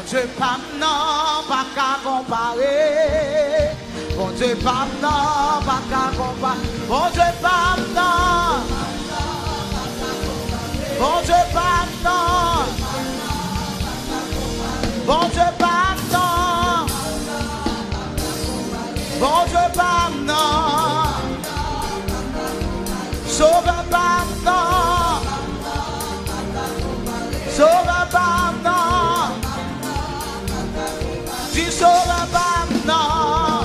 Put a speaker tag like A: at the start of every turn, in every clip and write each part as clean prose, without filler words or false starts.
A: Dieu pas non, pas qu'à comparer. Bon Dieu pas non, pas qu'à comparer. Bon Dieu pas non. Bon Dieu pas non. Bon Dieu pas non. Bon Dieu pas non. Sauve pas non. Sauve pas non. Dis sauve pas non.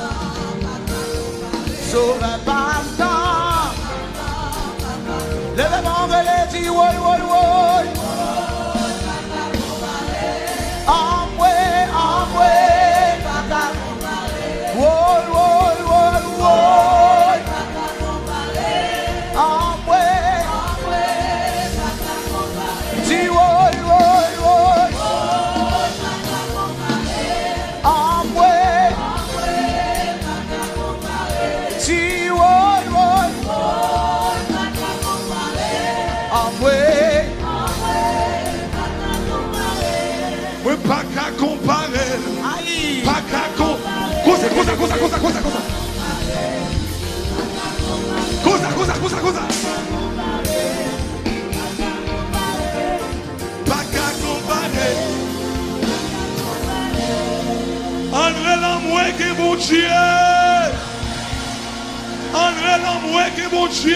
A: Sauve pas non. Lève-moi, relève, dis oui, oui, oui. Envoie, papa. Oui, oui, oui, oui. Envoie. Dis oui, oui, oui. Envoie. Dis oui, oui. Envoie.
B: Oui, pas qu'à comparer.
A: Aïe.
B: Pas qu'à comparer. Cosa. Pas qu'à comparer. André l'amour qui est mon Dieu. André l'amour qui est mon Dieu.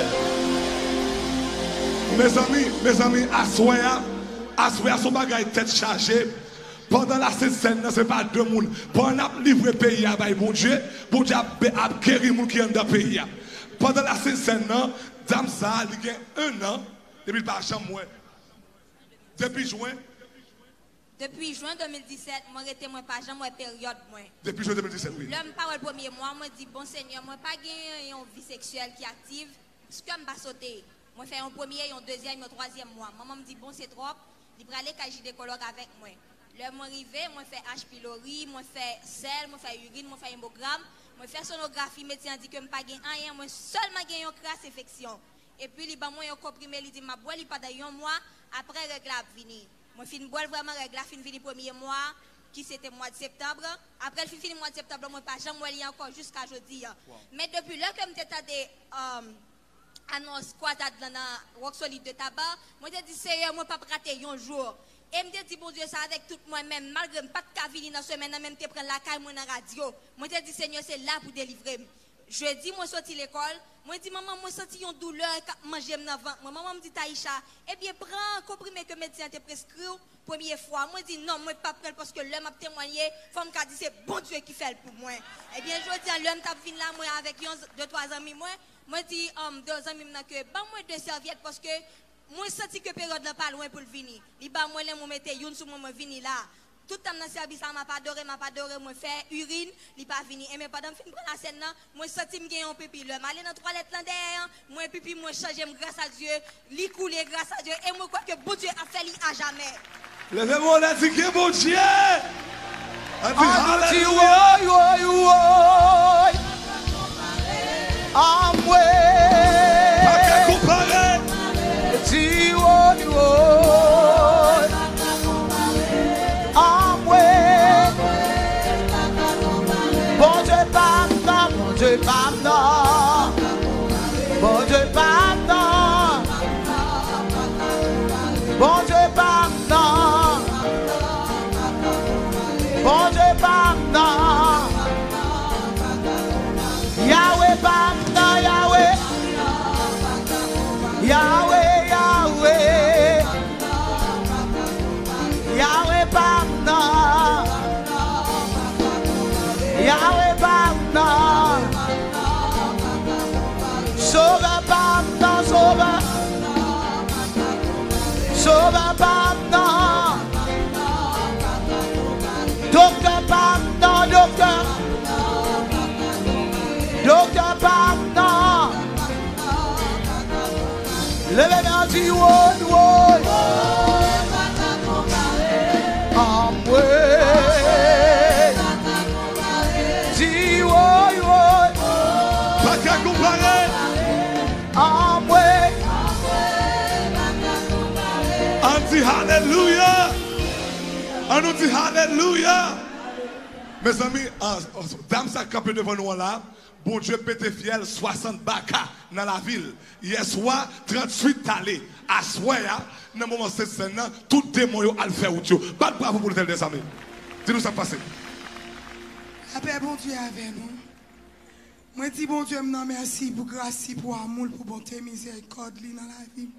B: Mes amis, assoya son bagage tête chargée. Pendant la scène, ce n'est pas deux personnes. Pendant que livre pays à bon Dieu a guéri les gens qui sont dans le pays. Pendant la scène, dame ça, il y a 1 an, depuis le chambre. Depuis juin.
C: Depuis juin 2017, moi j'étais moi pas jamais période moi.
B: Depuis juin 2017, oui.
C: L'homme parle le premier mois, moi dit bon Seigneur, moi pas gagner une vie sexuelle qui active, ce que me pas sauter. Moi fais un premier, un deuxième, un troisième mois. Maman me dit bon c'est trop, il va aller chez gynécologue avec moi. L'homme arrivé, moi fais H pylori, moi fais sel, moi fais urine, moi fais hémogramme, moi fais sonographie, médecin dit que me pas gagner rien, moi seulement gagner une crasse infection. Et puis il ba moi un comprimé, il dit m'a boire, il pas d'ailleurs un mois après règle a venir. Moi fin boire vraiment règle a fin venir premier mois qui c'était mois de septembre. Après le fin mois de septembre, moi pas jamais aller encore jusqu'à jeudi. Wow. Mais depuis là que m'était annonce quoi dans la rock solide de tabac, moi j'ai dit sérieux, moi pas rater un jour. Et me dit bon Dieu ça avec tout moi-même malgré pas de cavini dans semaine même te prendre la caille moi dans radio. Moi j'ai dit Seigneur c'est là pour délivrer. Jeudi moi sorti l'école, moi dit maman moi senti une douleur manger dans ventre. Maman me dit Taïcha, eh bien prends comprimé que médecin te prescrit première fois. Moi dit non, moi pas prendre parce que l'homme a témoigné, femme qui dit c'est bon Dieu qui fait pour moi. Eh bien je dis l'homme t'a vinn là moi avec 2-3 amis moi dit 2 amis que ban moi 2 serviettes parce que moi senti que période là pas loin pour le venir. Il ba moi les moi mettre une sur moi venir là. Tout le temps dans le service, m'a pas adoré, moi faire urine, il pas fini. Et mais pendant que je prends la scène, moi senti me gagner un pipi. Je m'allais dans la toilette là derrière, moi pipi, moi changer grâce à Dieu, li couler grâce à Dieu. Et moi crois que bon Dieu a fait li à jamais.
B: Levez-moi, on a dit que bon Dieu. Pas qu'à comparer.
A: Bon Dieu pardon, bon Dieu pardon, bon Dieu pardon, bon Dieu pardon, bon Dieu pardon, Yahweh pardon, Yahweh, Yahweh, Yahweh, Yahweh pardon. Yahweh pardon, sauve pardon, sauve pardon, docteur pardon, docteur pardon, levez-moi du haut,
B: Alléluia. On nous dit Alléluia. Mes amis, dame ça campé devant nous là. Bon Dieu pété fiel 60 baka dans la ville. Hier soir, 38 talés. À soir, dans le moment de cette scène, tout démon a le fait. Pas de bravo pour le tel des amis. Dis-nous ça passe.
D: La paix, bon Dieu, avec nous. Moi, dis bon Dieu, non, merci pour grâce, pour amour, pour bonté, miséricorde dans la vie.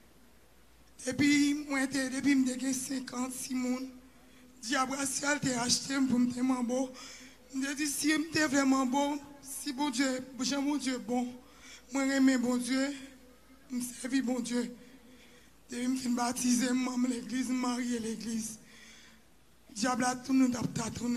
D: Depuis, moi, depuis que 56 personnes, diable t'a acheté pour me faire beau. Je dis, si je suis vraiment beau, si bon Dieu, j'aime mon Dieu bon, moi, j'aime bon Dieu, je servis bon Dieu. Depuis que je suis baptisé, je suis l'église, je suis marié à l'église. Diable a tout nous tourné.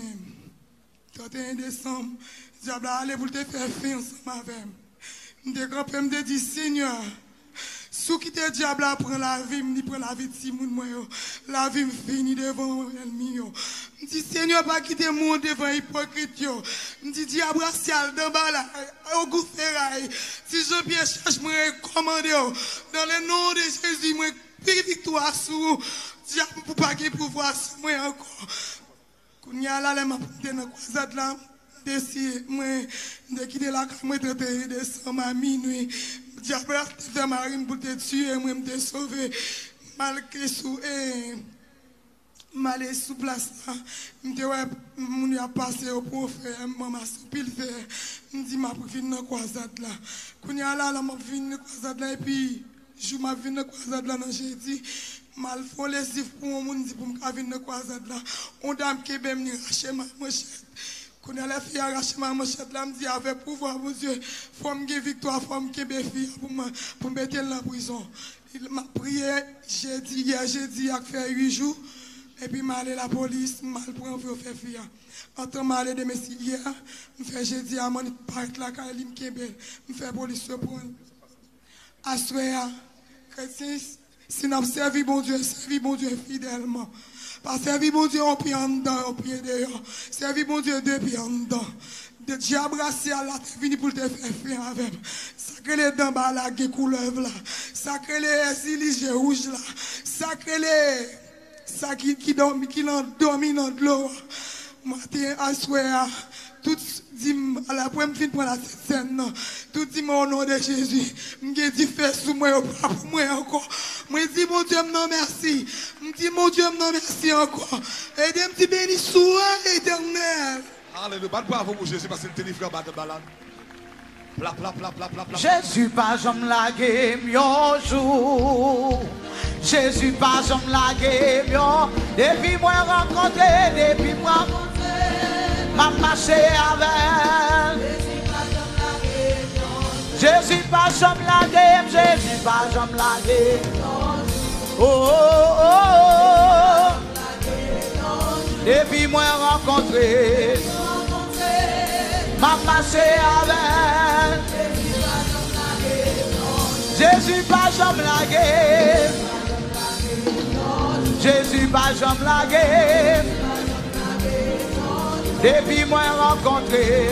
D: 31 décembre, diable a allé pour te faire fin ensemble avec moi. Je me dis, Seigneur, sous qui te diable a prend la vie, il prend la vie de Simon, la vie me finit devant l'ennemi. Je dis, Seigneur, pas quitter mon devant hypocrite. Je dis, diable a ciel dans bas au goût ferraille. Si Jean-Pierre cherche, moi recommande. Dans le nom de Jésus, moi prie victoire sur diable pour pas qu'il pouvoir sur moi encore. Quand il y a là, je suis dans la croisade là, moi, de quitter la caméra, moi, 31 décembre à minuit. Diable a fait marine pour te tuer, moi, je te sauver. Malgré sous, malgré sous place là, je suis passé au prophète, maman sous pile faire. Je dis, je vais venir dans la croisade là. Quand il y a là, je vais venir dans la croisade là, et puis, je vais venir dans la croisade là, jeudi. Mal font les ifs pour mon monde pour me venir dans la croisade là. On dame qui est venu racheter ma manchette. Quand elle a fait arracher ma manchette là, me dit avec pouvoir, mon Dieu, faut me gagner victoire, faut me gagner fille pour me mettre dans la prison. Il m'a prié, j'ai dit, il a fait 8 jours. Et puis, m'a allé à la police, m'a prendre pour faire fille. Entre m'a allé de mes hier, me fait jeudi à mon parc là, quand il me kébel, me fait police pour assurer, chrétien. Si nous servons bon Dieu fidèlement. Pas servir bon Dieu en pied en dedans, en pied dehors. Servir bon Dieu deux pieds en dedans. De diable racial là, tu finis pour te faire faire avec. Sacré les dents bas là, qui couleuvre là. Sacré les siligés rouges là. Sacré les. Ça qui dorment dans l'eau. Matin à soir. Tout dit à la première fin pour la scène, tout dit au nom de Jésus. Je dis fais sous moi, pour moi encore. Moi dis mon Dieu, non merci. Je dis mon Dieu, non merci encore. Et je dis béni sous éternel.
B: Alléluia. Bravo pour Jésus parce que c'est le téléphone de balade. Pla pla pla pla pla pla.
A: Jésus pas j'aime la game yon jour. Jésus pas j'aime la game yon. Depuis moi rencontré, depuis moi m'a marché avec. Jésus pas j'aime la game, Jésus pas j'aime la game. Oh oh oh. Depuis moi rencontré. M'a marché avec. Jésus pas j'aime la game. Jésus pas j'aime la game. Depuis moi rencontré.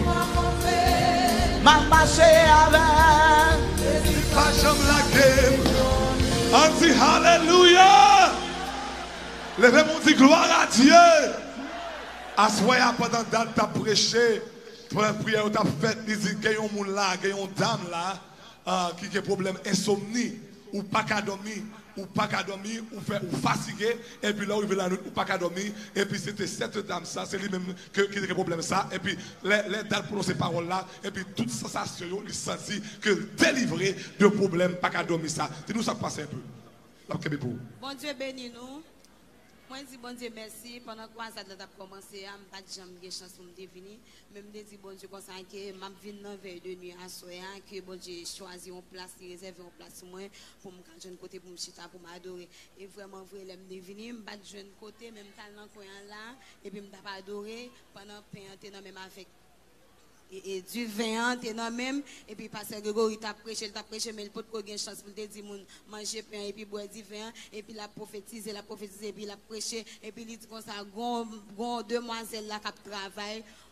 A: M'a marché avec.
B: Jésus pas j'aime la game. On dit Alléluia. Levez mon dit gloire à Dieu. Assoya pendant que tu as prêché, pendant que tu as fait, il dit qu'il y a un monde là, qu'il y a une dame là, qui a un problème insomnie, ou pas qu'à dormir, ou fatigué, et puis là où il veut la nuit, ou pas qu'à dormir, et puis c'était cette dame ça, c'est lui-même qui a un problème ça, et puis les dames prononcent ces paroles là, et puis toute sensation, il sentit que délivré de problème, pas qu'à dormir ça. Dis-nous ça passe un peu.
E: Bon Dieu bénis nous. Moi, je dis bon Dieu merci. Pendant que ça a commencé, je n'ai pas de chance pour me définir. Même je dis bon Dieu comme ça, que je viens dans veille de nuit à soir, que bon Dieu choisi une place, réservé une place pour moi, pour me faire un côté pour me chita, pour m'adorer. Et vraiment, je vais me définir, je vais jouer un côté, même dans le coin là, et puis je vais adorer pendant que je suis même avec. Et du vin, t'es dans même, et puis pasteur Grégory t'a prêché, mais il peut pas avoir chance pour te dire manger pain et puis boire du vin, et puis la prophétiser, et puis la prêcher, et puis il dit comme ça, gon demoiselle là qui travaille,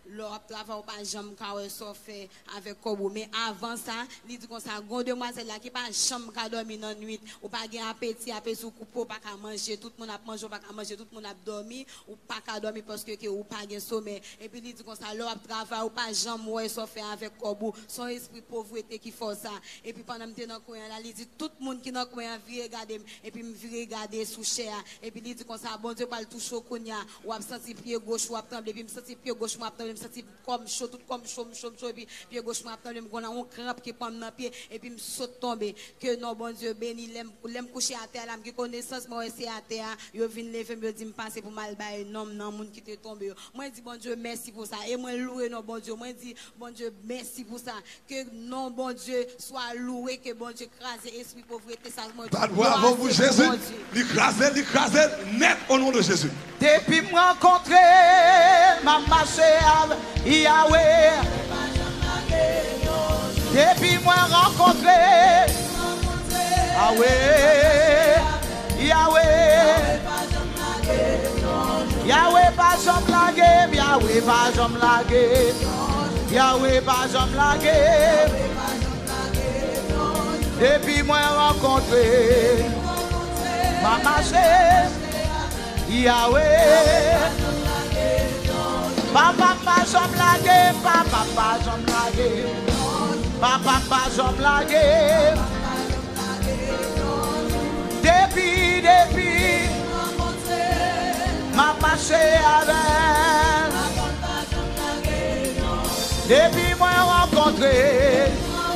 E: l'or travail pas jambe ka so fait avec kobo mais avant ça il dit comme ça gon demoiselle là qui pas jambe ka dormir dans nuit ou pas gen appétit après sou coupe pas ka manger tout le monde a manger pas ka manger tout le monde a dormi ou pas ka dormir parce que ou pas gen sommeil et puis il dit comme ça l'or travail ou pas jambe ouais so fait avec kobo son esprit pauvreté qui fait ça et puis pendant me dans coin là il dit tout le monde qui dans coin vient regarder et puis me vient regarder sous chair et puis il dit comme ça bon Dieu pas le toucher au konya ou a senti pied gauche ou a trembler puis me senti pied gauche ou a trembler me senti comme chaud tout comme chaud et puis pied gauche m'a trembler me connait on crampe qui prend dans pied et puis me saute tomber que non bon Dieu béni l'aime coucher à terre là me connaissance moi c'est à terre yo vinn lever me dit me passer pour mal bailler non non monde qui te tombé moi dis bon Dieu merci pour ça et moi louer non bon Dieu moi dis bon Dieu merci pour ça que non bon Dieu soit loué que bon Dieu crase esprit pauvreté ça moi
B: bravo pour Jésus l'écraser net au nom de Jésus.
A: Depuis me rencontrer, m'a marché avec Yahweh. Depuis me rencontrer, Yahweh. Yahweh pas jamais lagué, Yahweh pas jamais lagué. Yahweh pas jamais lagué. Depuis me rencontrer, m'a marché Yahweh. Papa pas jamais lagué, papa pas jamais lagué. Papa pas jamais lagué. Depuis m'a marché avec. Depuis moi rencontré.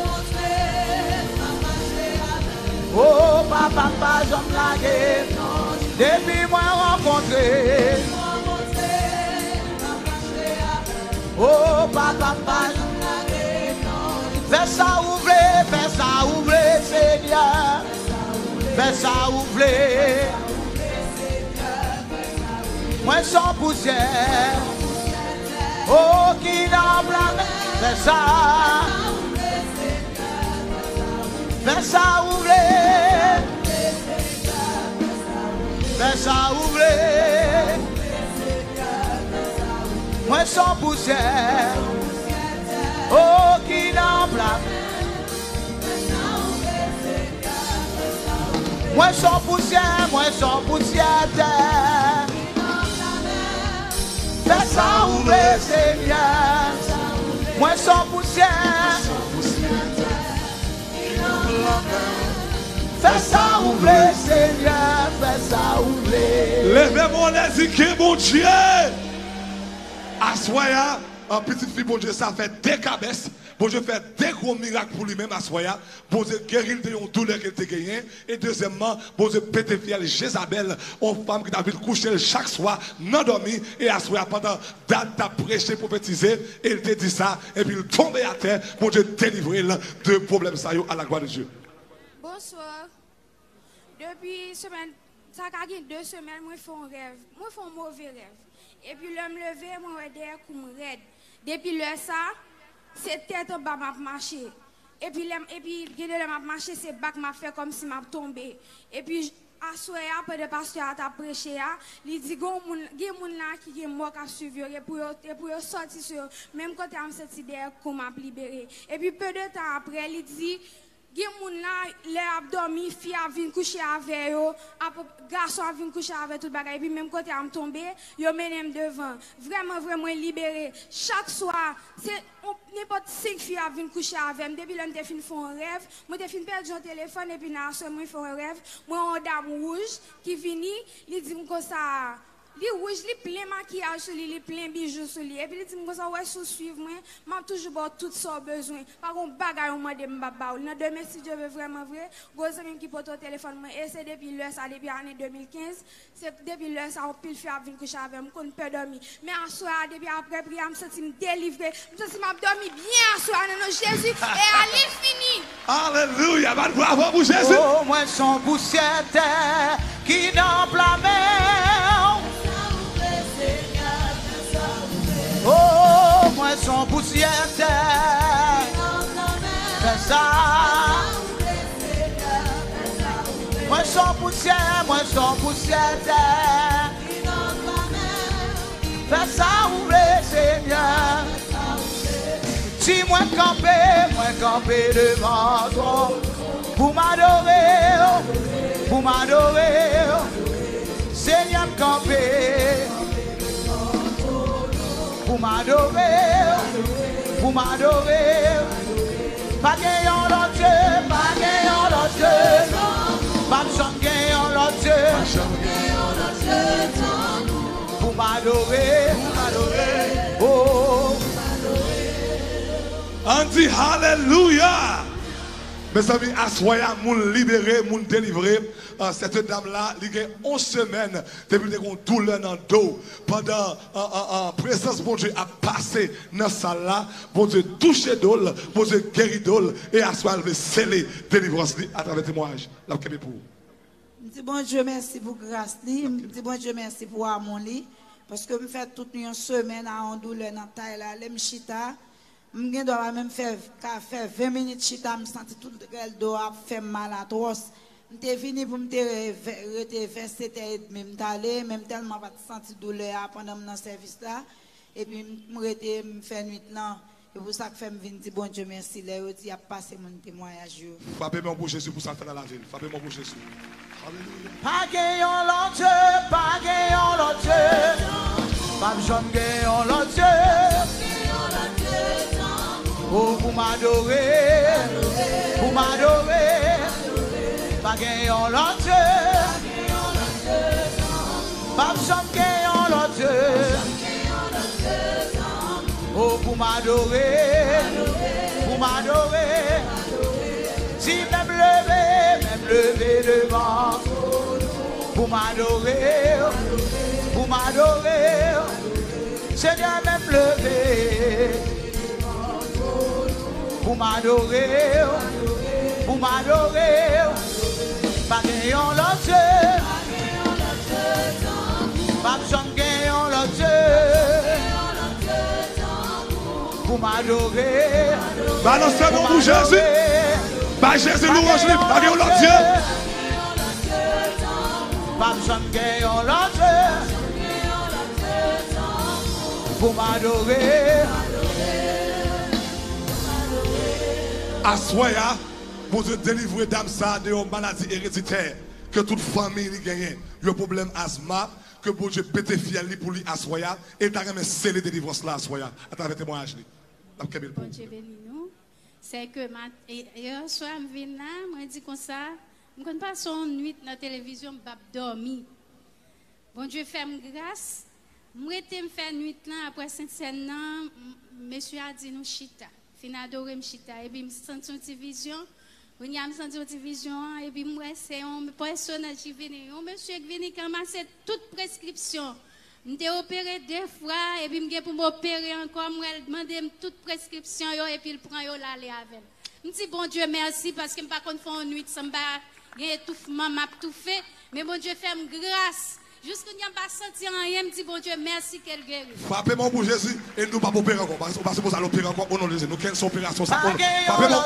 A: Oh papa pas jamais lagué. Depuis moi rencontré. Oh papa pas. Fais ça ouvrir Seigneur. Fais ça ouvrir. Moi sans poussière. Oh qui n'a blâme. Fais ça. Fais ça ouvrir. Fais ça ouvrir. Moi sans poussière. Oh qui n'en blâme. Moi sans poussière terre. Fais ça ouvrir Seigneur. Moi sans poussière. Fais ça ouvrir Seigneur. Fais ça ouvrir.
B: Levez-moi les yeux, mon Dieu. Assoya, en petite fille, bon Dieu, ça fait des cabesses. Bon Dieu fait des gros miracles pour lui-même, Assoya. Bon Dieu guérit de une douleur qu'il a gagné. Et deuxièmement, bon Dieu pété fiel Jézabel, une femme qui a vu coucher chaque soir, non dormi. Et Assoya, pendant date, t'as prêché, prophétisé. Et il te dit ça. Et puis il tombe à terre. Bon Dieu délivrer de problèmes ça à la gloire de Dieu.
F: Bonsoir. Depuis semaine, ça a 2 semaines, moi je fais un rêve. Moi je fais un mauvais rêve. Et puis là, me lever, moi je derrière comme raide. Depuis là, ça, c'est tête en bas m'a marché. Et puis le m'a marché, c'est bac m'a fait comme si m'a tombé. Et puis à soir après le pasteur a prêché, il dit gon moun là qui est mort à suivre pour sortir sur même quand on sorti derrière qu'on m'a libéré. Et puis peu de temps après, il dit gen moun là, les abdomen, fille a vinn coucher avec yo, garçon a vinn coucher avec tout bagay, et puis même côté am tombé, yo menem devant. Vraiment libéré. Chaque soir, c'est n'importe 5 filles a vinn coucher avec moi. Depuis là, je fin font un rêve, moi je fin perdre mon téléphone et puis na so moi font un rêve, moi on dame rouge qui vini, il dit comme ça. Li rouge, li plein maquillage sur lui, li plein bijoux sur lui. Et puis il dit comme ça, ouais, sous suivre moi, m'a toujours bon tout ça besoin. Par contre, bagaille on m'a demandé m'baba. Dans demain si Dieu veut vraiment vrai, gros ami qui porte au téléphone moi et c'est depuis là ça depuis année 2015, c'est depuis là ça on pile fait venir coucher avec moi qu'on peut dormir. Mais en soir depuis après prière, me senti me délivrer, me senti m'a dormi bien en soir dans Jésus et à l'infini.
B: Alléluia, bravo pour Jésus.
A: Oh moi son poussière terre qui dans la mer. Oh, moi son poussière terre. Fais ça. Moi son poussière terre. Fais ça ouvrir Seigneur. camper devant toi. Pour m'adorer, pour m'adorer. Seigneur, camper. Pour m'adorer, pour m'adorer. Pas gagnant l'autre Dieu, pas gagnant l'autre Dieu. Pas besoin de gagnant l'autre Dieu. Pour m'adorer, oh.
B: On dit Alléluia. Mes amis, assoya, moun libéré, moun délivré. Cette dame-là, il y a 11 semaines, depuis qu'elle a une douleur dans le dos. Pendant la présence de Dieu a passé dans cette salle-là, bon Dieu touché d'ol, bon Dieu guéri d'ol, et assoya, elle veut sceller délivrance à travers le témoignage. Là, pour.
G: Je dis bon Dieu merci pour grâce, je dis bon Dieu merci pour amour, parce que je fais toute une semaine à en douleur dans la taille là, je chita. Je dois même faire 20 minutes chita, je sens tout le dos a fait mal à trop. Je suis venu pour me verser même d'aller, même tellement pas senti douleur pendant mon service là. Et puis je me faire nuit là. Et pour ça que je viens dire bon Dieu merci, là il a passé mon témoignage.
B: Frappez-moi pour Jésus pour ça faire dans la ville. Frappez-moi pour Jésus. Alléluia.
A: Pas gagnant l'autre Dieu, pas gagnant l'autre Dieu. Pas besoin de gagnant l'autre Dieu. Oh, pour m'adorer, pour m'adorer. Pas gagnant l'autre Dieu. Pas besoin de gagnant l'autre Dieu. Oh, pour m'adorer, pour m'adorer. Si même lever devant. Pour m'adorer, pour m'adorer. Seigneur, même lever. Pour m'adorer, pour m'adorer. Pas gagnant l'autre Dieu. Pas besoin de gagnant l'autre Dieu. Pour m'adorer.
B: Balancez-nous pour Jésus. Pas Jésus nous range, pas gagnant l'autre Dieu.
A: Pas besoin de gagnant l'autre Dieu. Pour m'adorer.
B: Assoya, pour te délivrer d'âme ça de une maladie héréditaire que toute famille y gagne. Le problème asthma, que bon Dieu pété fiel pour lui assoya et t'as même scellé délivrance là assoya à travers témoignage.
H: Bon Dieu béni nous. C'est que hier soir je viens là, moi dis comme ça, je ne pas son nuit dans la télévision, je dormir. Bon Dieu fait grâce. Moi je faire nuit là après Sainte-Seine, monsieur a dit nous chita. Fin adoré chita et puis me senti une division. On y a me senti une division et puis moi c'est un personnage qui vient, un monsieur qui vient ramasser toute prescription. M'ai opéré 2 fois et puis m'ai pour m'opérer encore, moi demander toute prescription et puis il prend yo l'aller avec. Me dis bon Dieu merci parce que me pas contre faire une nuit sans pas étouffement m'a tout fait, mais bon Dieu fait grâce. Jusqu'à ce que je pas senti rien, me dit bon Dieu merci qu'elle guérit.
B: Frappez-moi pour Jésus et nous ne pas opérer encore. Parce que nous allons opérer encore au nom de Jésus. Nous quelle son opération ça.
A: Frappez-moi.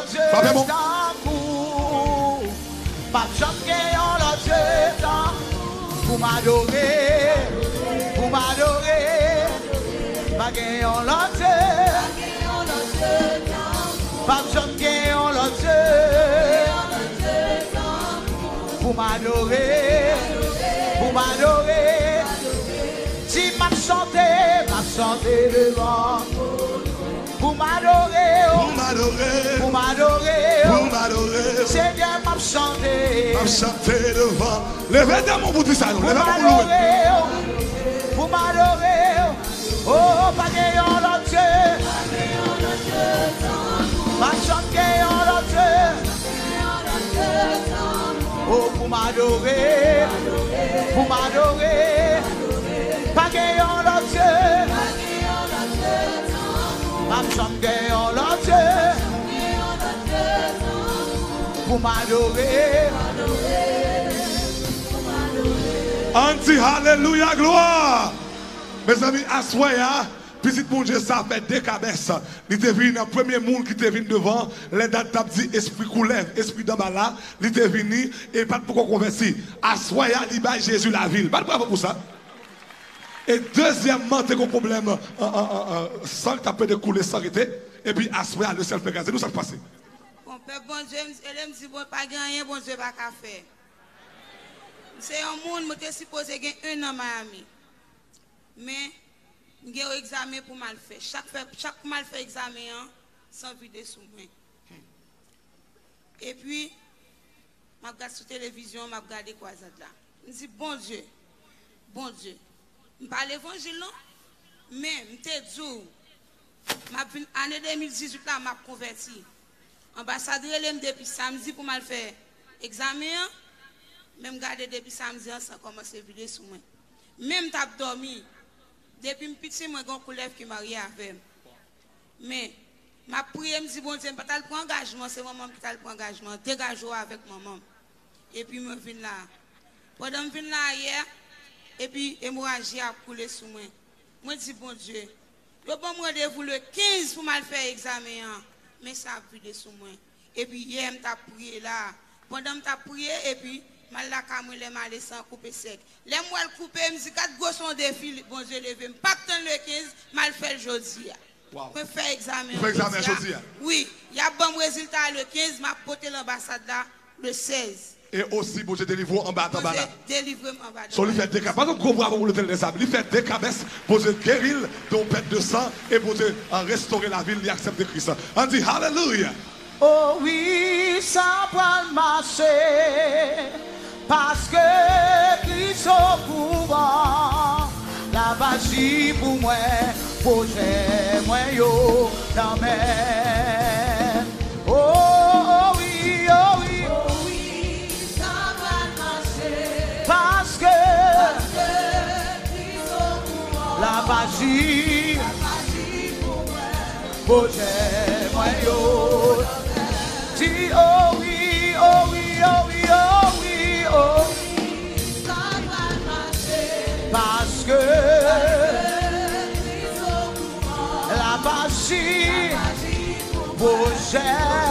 A: Pas jamais l'autre Dieu pour m'adorer, pour m'adorer. Pas gagnant l'autre Dieu. Pas jamais l'autre Dieu pour m'adorer. Pour m'adorer, si m'a chanté devant. Pour m'adorer,
B: pour m'adorer,
A: pour m'adorer,
B: pour m'adorer.
A: Seigneur m'a chanté
B: devant. Levez mon bout de ça, levez mon bout.
A: Pour m'adorer, oh, pas gagnant l'autre Dieu. Pas chanté l'autre Dieu. Oh, pour m'adorer, pas gagnant l'autre Dieu, pas besoin de gagnant l'autre Dieu, pour m'adorer.
B: On dit Alléluia, gloire. Mes amis, assoya. Petit mon Dieu, ça fait 2 cabesses. Il était venu dans le premier monde qui était venu devant. Les dates t'ont dit esprit coulève, esprit d'en bas là. Il était venu et pas de pourquoi converser. Assoya, il bat Jésus la ville. Pas de problème pour ça. Et deuxièmement, tu as un problème sans que tu aies de couler sans arrêter. Et puis, à ce moment-là, le ciel fait gazer. Nous, ça passe.
E: Bon, peuple, bon Dieu, elle me dit, bon, pas gagner, bon Dieu, pas qu'à faire. C'est un monde qui est supposé gagner 1 an à Miami. Mais, j'ai un examen pour mal faire. Chaque mal fait examen, sans vider sous moi. Et puis, je regarde sur la télévision, je regarde quoi ça là. Je dis, bon Dieu, je ne parle pas l'évangile, non? Mais, je te dis, l'année 2018, là, je suis converti. L'ambassadeur est depuis samedi pour mal faire examen. Même garder depuis samedi, ça commence à vider sur moi. Même t'as dormi. Depuis petit, moi, j'ai un collègue qui m'a marié avec. Mais, ma prière me dit, bon Dieu, je ne pas prendre engagement, c'est maman qui prend engagement. Dégage-moi avec maman. Et puis, je viens là. Pendant que je viens là hier, et puis, l'hémorragie a coulé sur moi. Moi, je dis, bon Dieu, je vais me rendez-vous le 15 pour mal faire examen. Mais ça a vidé sur moi. Et puis, hier, je t'ai prié là. Pendant que je t'ai prié, et puis, mal la camouille, les mal sans couper sec. Les mois couper, je me dis 4 gosses sont défilés. Bon Dieu, levé. Pas que le 15, mal fait le jeudi.
B: Wow.
E: Je fais examen.
B: Tu fais examen jeudi.
E: Oui, il y a bon résultat le 15, m'a porté l'ambassade là le 16.
B: Et aussi, bon, je délivre en bas, en bas là.
E: Délivre en bas.
B: So, il fait des cas. Pas comme bravo pour le tel des sables. Il fait des cabesses pour se guérir de perte de sang et pour restaurer la ville. Il accepte Christ. On dit Hallelujah.
A: Oh oui, ça va marcher. Parce que Christ au courant. La magie pour moi, projet moi yo dans mes. Oh oui, oh oui, oh oui, ça va marcher. Parce que Christ au courant. La magie pour moi, projet moi yo. Dis oh oui, oh oui, oh oui, oh oui, oh oui, ça va marcher. Parce que la magie, projet.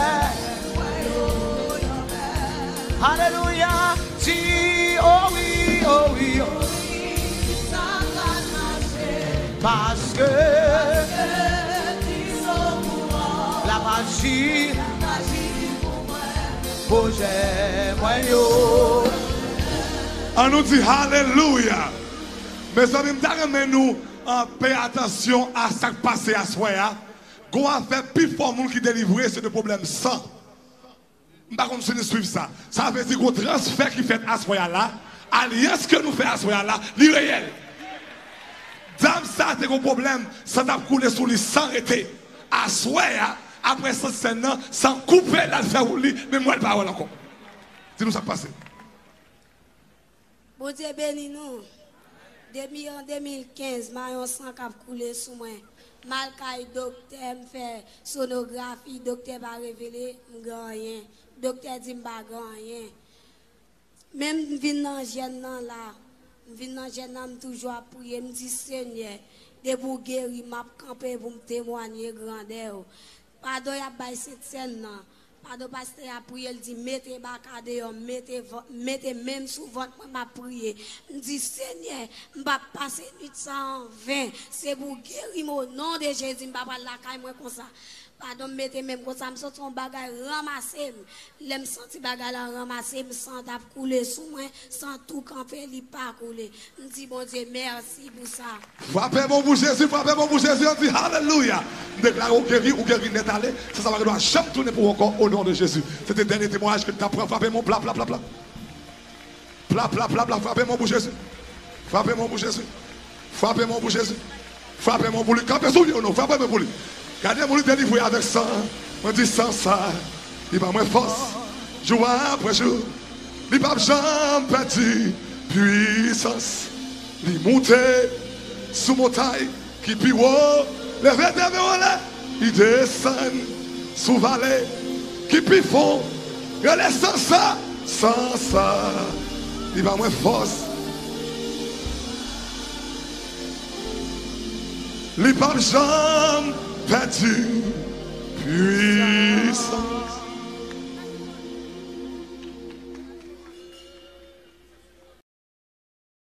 A: Alléluia. Dis oh oui, oh oui, oh oui, ça va marcher. Parce que la magie, projet, moi yo.
B: On nous dit Hallelujah. Mes amis, nous payez attention à ce qui passe à soi. Qu'on a fait plus fort monde qui délivre ce de problème sans. Je ne sais pas si nous suivons ça. Ça veut dire qu'on transfert qui fait à soi là, alliance que nous faisons à soi là, c'est réel. Dame, ça c'est un problème, ça t'a coulé sous les sans arrêter. À soi, après cette scène, sans couper la faire rouler, mais moi, le parole encore. Dis-nous ça passe.
I: Bon Dieu béni nous. Depuis en 2015, ma sang cap coulé sous moi. Mal kay docteur me fait sonographie, docteur va révéler rien. Docteur dit pas rien. Même vinn dans jeune là, vinn dans jeune toujours à prier, me dit Seigneur, de pour guérir m'a camper pour me témoigner grandeur. Pardon y a bail cette scène là. Pardon pasteur a prié, il dit mettez bacade, mettez même sous votre m'a prié. Me dit Seigneur, m'pa passer nuit 120, c'est pour guérir au nom de Jésus, m'pa pas la caille moi comme ça. Pardon, mettez même comme ça, me sens son bagage ramassé, l'aime senti bagage la ramasser, me sent t'a couler sous moi, sans tout camper li pas couler. Me dit bon Dieu merci pour ça.
B: Frappez mon pour Jésus, frappez mon pour Jésus, on dit Alléluia. Déclarez ou guéri n'est allé, ça va doit jamais tourner pour encore au nom de Jésus. C'était le dernier témoignage que tu as pris, frappez mon plat, plat, plat, plat. Plat, plat, plat, plat, frappez mon pour Jésus. Frappez mon pour Jésus. Frappez mon pour Jésus. Frappez mon pour lui. Campez sous lui, non, frappez mon pour lui. Gardez mon lui délivrer avec ça. On dit sans ça, il va moins force. Jour après jour, il va jamais perdu puissance. Il monte sous montagne qui puis haut. Les vétérans, ils descendent sous vallée qui puis fond. Regardez sans ça, il va moins force. Il va jamais perdu puissance.